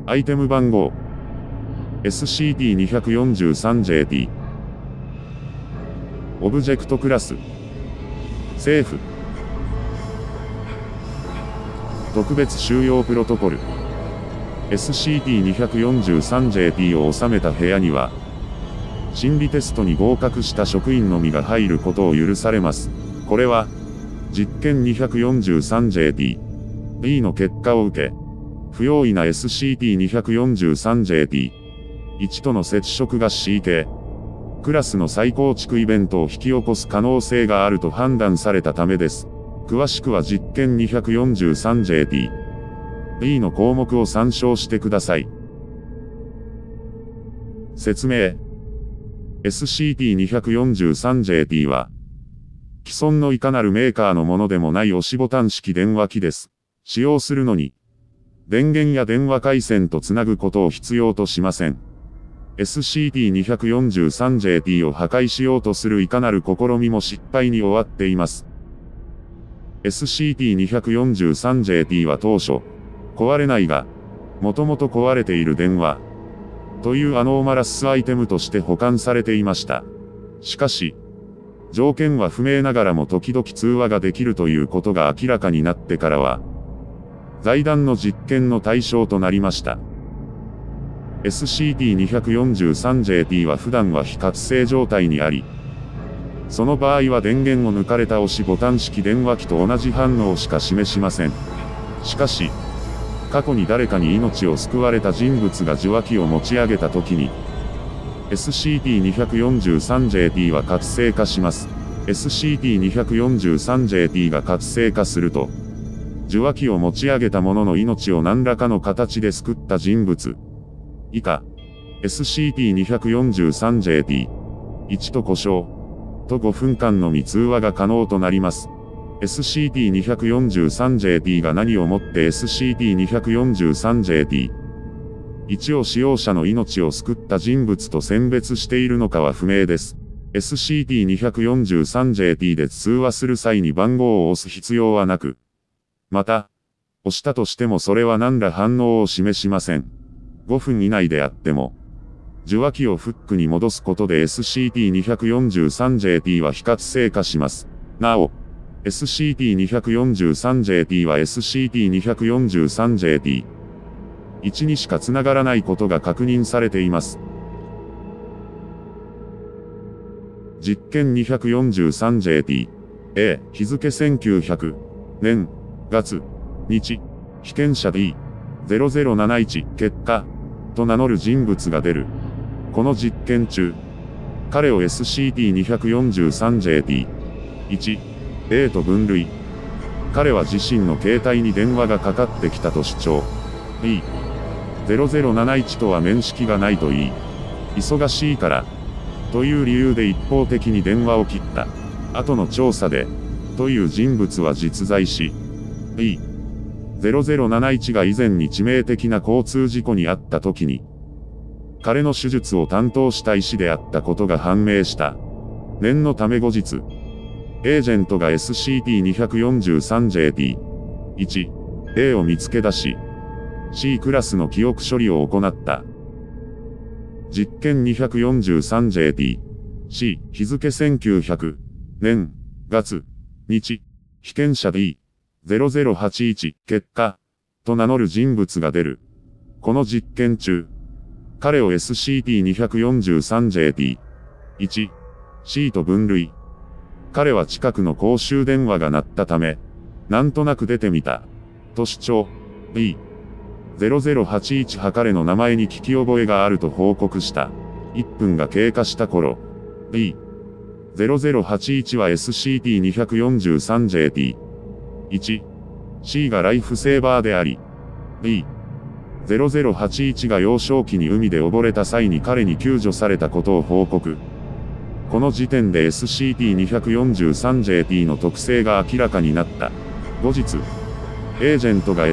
アイテム番号 SCP-243-JD オブジェクトクラスセーフ特別収容プロトコル SCP-243-JD を収めた部屋には心理テストに合格した職員のみが入ることを許されます。これは実験 243-JD B の結果を受け不用意な SCP-243-JD1 との接触が CK クラスの再構築イベントを引き起こす可能性があると判断されたためです。詳しくは実験 243-JD B の項目を参照してください。説明 SCP-243-JD は既存のいかなるメーカーのものでもない押しボタン式電話機です。使用するのに電源や電話回線とつなぐことを必要としません。SCP-243-JD を破壊しようとするいかなる試みも失敗に終わっています。SCP-243-JD は当初、壊れないが、もともと壊れている電話、というアノーマラスアイテムとして保管されていました。しかし、条件は不明ながらも時々通話ができるということが明らかになってからは、財団の実験の対象となりました。SCP-243-JD は普段は非活性状態にあり、その場合は電源を抜かれた押しボタン式電話機と同じ反応しか示しません。しかし、過去に誰かに命を救われた人物が受話器を持ち上げた時に、SCP-243-JD は活性化します。SCP-243-JD が活性化すると、受話器を持ち上げた者の命を何らかの形で救った人物。以下、SCP-243-JD1 と故障、と5分間のみ通話が可能となります。SCP-243-JD が何をもって SCP-243-JD1 を使用者の命を救った人物と選別しているのかは不明です。SCP-243-JD で通話する際に番号を押す必要はなく、また、押したとしてもそれは何ら反応を示しません。5分以内であっても、受話器をフックに戻すことで SCP-243-JD は非活性化します。なお、SCP-243-JD は SCP-243-JD1 にしかつながらないことが確認されています。実験 243-JD A 日付1900年月日被験者 D0071 結果と名乗る人物が出る。この実験中、彼を SCP-243-JD1 A と分類。彼は自身の携帯に電話がかかってきたと主張。D0071 とは面識がないと言い、忙しいから、という理由で一方的に電話を切った。後の調査で、という人物は実在し、D0071 が以前に致命的な交通事故に遭った時に、彼の手術を担当した医師であったことが判明した。念のため後日、エージェントが SCP-243-JD1A を見つけ出し、C クラスの記憶処理を行った。実験 243-JD C 日付1900年月日被験者 D0081 結果と名乗る人物が出る。この実験中、彼を SCP-243-JD1 C と分類。彼は近くの公衆電話が鳴ったため、なんとなく出てみた。と主張。0081は彼の名前に聞き覚えがあると報告した。1分が経過した頃、0081は SCP-243-JD1 C がライフセーバーであり、0081が幼少期に海で溺れた際に彼に救助されたことを報告。この時点で SCP-243-JD の特性が明らかになった。後日、エージェントが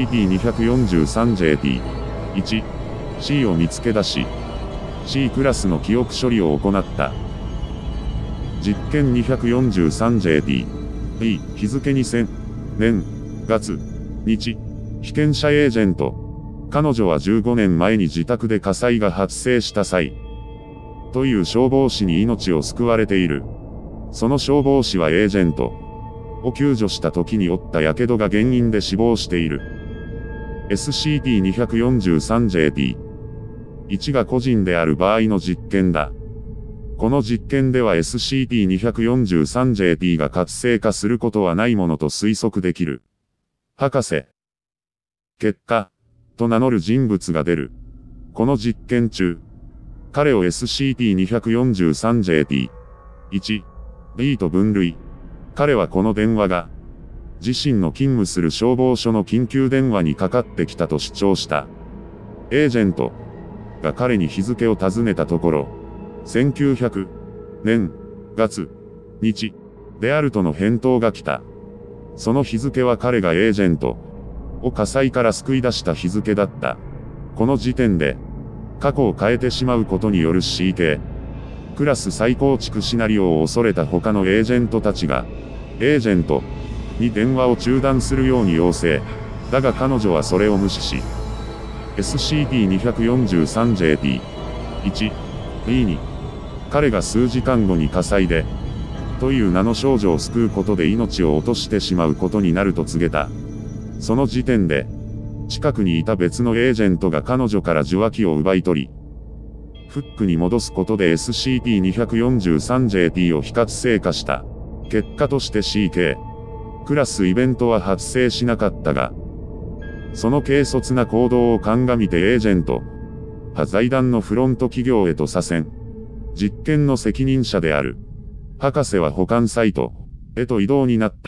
SCP-243-JD1 C を見つけ出し、C クラスの記憶処理を行った。実験 243-JD日付2000年月日被験者エージェント彼女は15年前に自宅で火災が発生した際、という消防士に命を救われている。その消防士はエージェントを救助した時に負った火傷が原因で死亡している。SCP-243-JP1 が個人である場合の実験だ。この実験では SCP-243-JP が活性化することはないものと推測できる。博士。結果、と名乗る人物が出る。この実験中、彼を SCP-243-JP1、B と分類。彼はこの電話が、自身の勤務する消防署の緊急電話にかかってきたと主張した。エージェントが彼に日付を尋ねたところ、1900年月日であるとの返答が来た。その日付は彼がエージェントを火災から救い出した日付だった。この時点で、過去を変えてしまうことによる CK クラス再構築シナリオを恐れた他のエージェントたちが、エージェントに電話を中断するように要請。だが彼女はそれを無視し、SCP-243-JP1、B に、彼が数時間後に火災で、という名の少女を救うことで命を落としてしまうことになると告げた。その時点で、近くにいた別のエージェントが彼女から受話器を奪い取り、フックに戻すことで SCP-243-JP を非活性化した。結果として CK クラスイベントは発生しなかったが、その軽率な行動を鑑みてエージェントは財団のフロント企業へと左遷。実験の責任者である博士は保管サイトへと移動になった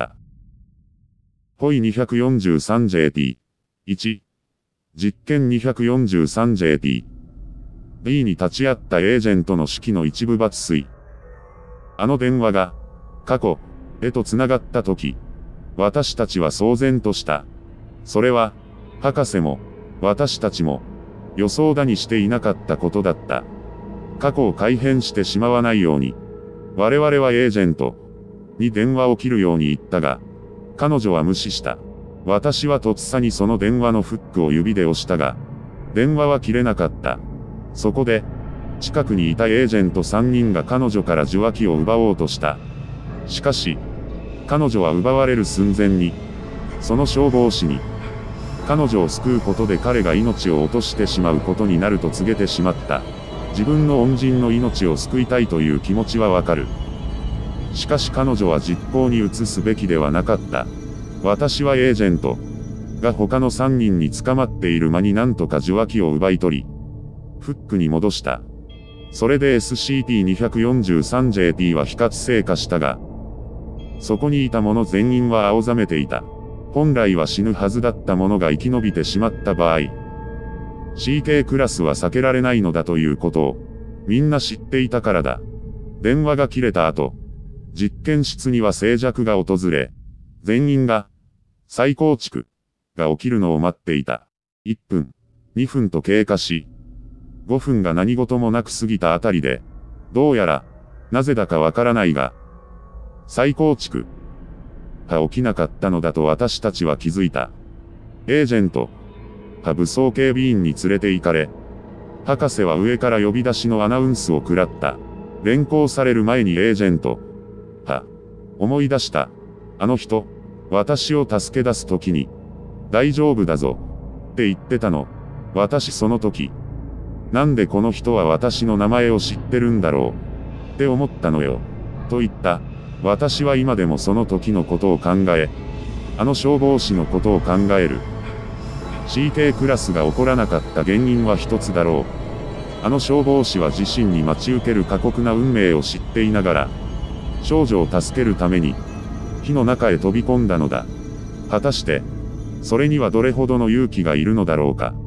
。POI-243-JP1 実験 243-JP B に立ち会ったエージェントの手記の一部抜粋。あの電話が過去へと繋がった時、私たちは騒然とした。それは博士も私たちも予想だにしていなかったことだった。過去を改変してしまわないように、我々はエージェントに電話を切るように言ったが、彼女は無視した。私はとっさにその電話のフックを指で押したが、電話は切れなかった。そこで、近くにいたエージェント3人が彼女から受話器を奪おうとした。しかし、彼女は奪われる寸前に、その消防士に、彼女を救うことで彼が命を落としてしまうことになると告げてしまった。自分の恩人の命を救いたいという気持ちはわかる。しかし彼女は実行に移すべきではなかった。私はエージェントが他の3人に捕まっている間になんとか受話器を奪い取り、フックに戻した。それで SCP-243-JP は非活性化したが、そこにいた者全員は青ざめていた。本来は死ぬはずだった者が生き延びてしまった場合、CK クラスは避けられないのだということを、みんな知っていたからだ。電話が切れた後、実験室には静寂が訪れ、全員が、再構築が起きるのを待っていた。1分、2分と経過し、5分が何事もなく過ぎたあたりで、どうやら、なぜだかわからないが、再構築が起きなかったのだと私たちは気づいた。エージェント武装警備員に連れて行かれ、博士は上から呼び出しのアナウンスを食らった。連行される前にエージェント思い出した。あの人、私を助け出すときに、大丈夫だぞって言ってたの。私その時、なんでこの人は私の名前を知ってるんだろうって思ったのよ。と言った。私は今でもその時のことを考え、あの消防士のことを考える。CK クラスが起こらなかった原因は一つだろう。あの消防士は自身に待ち受ける過酷な運命を知っていながら、少女を助けるために、火の中へ飛び込んだのだ。果たして、それにはどれほどの勇気がいるのだろうか。